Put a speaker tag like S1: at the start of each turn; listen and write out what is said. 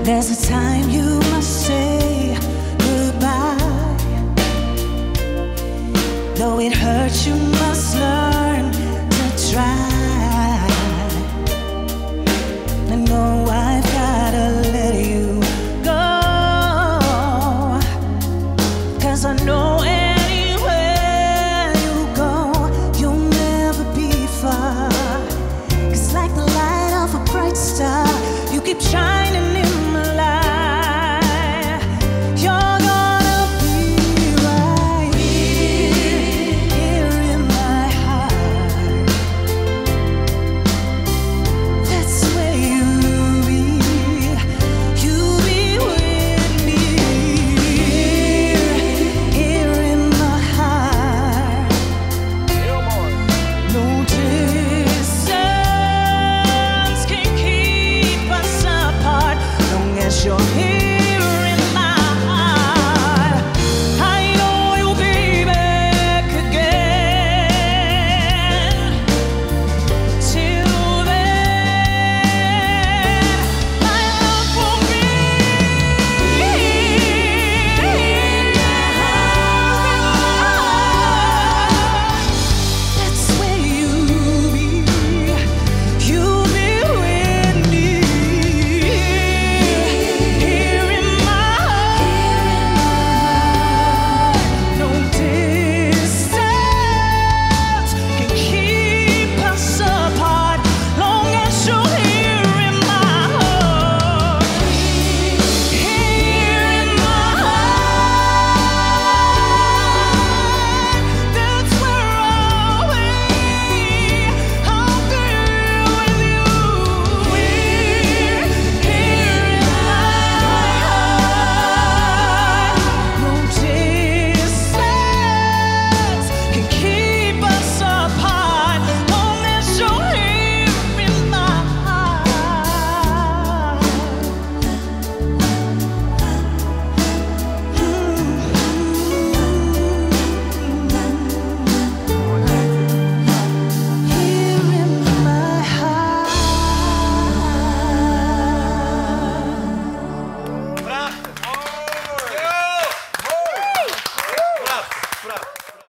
S1: There's a time you must say goodbye. Though it hurts, you must learn to try. I know I've gotta let you go, 'cause I know anywhere you go, you'll never be far. 'Cause like the light of a bright star, you keep shining